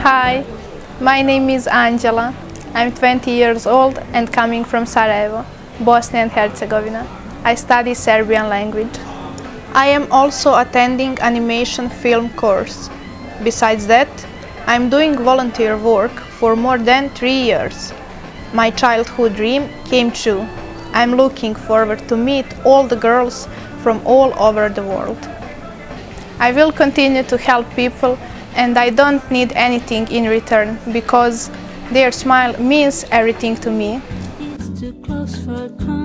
Hi, my name is Anđela. I'm 20 years old and coming from Sarajevo, Bosnia and Herzegovina. I study Serbian language. I am also attending animation film course. Besides that, I'm doing volunteer work for more than 3 years. My childhood dream came true. I'm looking forward to meet all the girls from all over the world. I will continue to help people and I don't need anything in return because their smile means everything to me. It's too close for